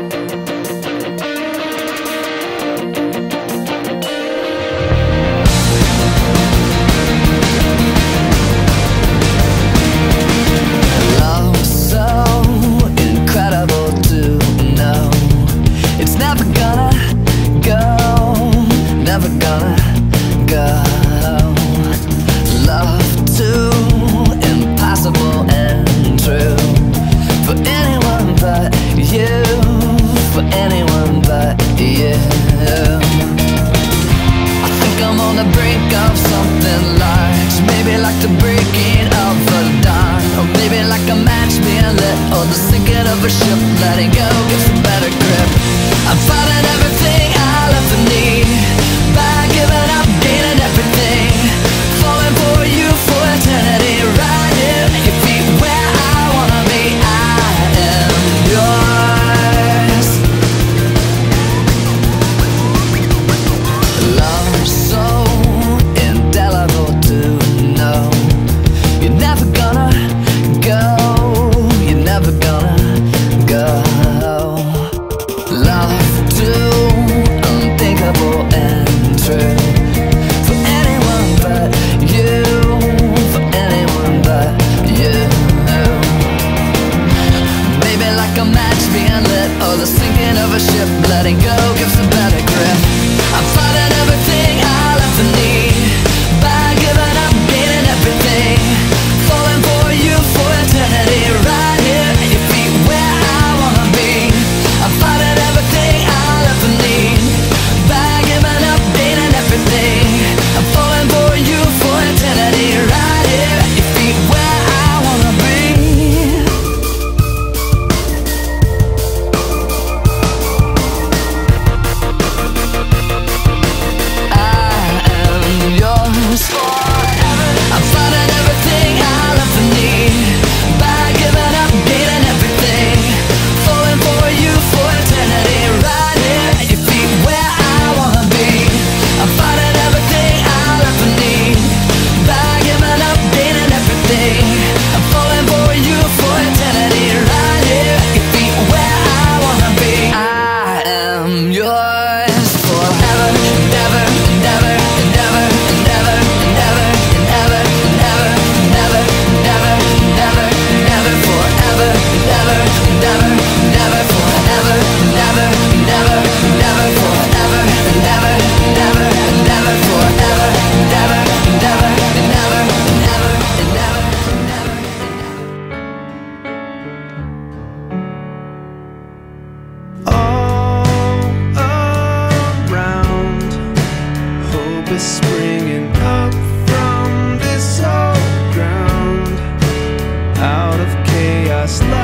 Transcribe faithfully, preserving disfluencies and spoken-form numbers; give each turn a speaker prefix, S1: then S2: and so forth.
S1: of a ship, letting go gives a better grip. I'm finding everything I left in need by giving up, gaining everything, falling for you for eternity. Right here at your feet, where I wanna be. I am yours. Love so indelible to know. You're never gonna go. You're never gonna go. Love too unthinkable and true for anyone but you, for anyone but you. Maybe like a match being lit, or the sinking of a ship, letting go gives a better grip. I'm finding everything I left in need by giving up, gaining everything, falling for you for eternity. Right here at your feet, where I wanna be. I'm finding everything I left in need by giving up, gaining everything, I'm falling for you for eternity. Right here at your feet, where I wanna be. Yours forever. I'm finding everything I left in need by giving up, gaining everything, falling for you for eternity. Right here at your feet, where I wanna be. I'm finding everything I left in need by giving up, gaining everything, I'm falling for you for eternity. Right here at your feet, where I wanna be. I am yours forever and ever and ever and ever and ever and ever and ever and ever and ever and ever and ever and ever forever and ever and ever and ever forever and ever and ever and ever forever and ever and ever and ever forever and ever and ever and ever and ever and ever and ever.
S2: All around, hope is springing up from this old ground. Out of chaos,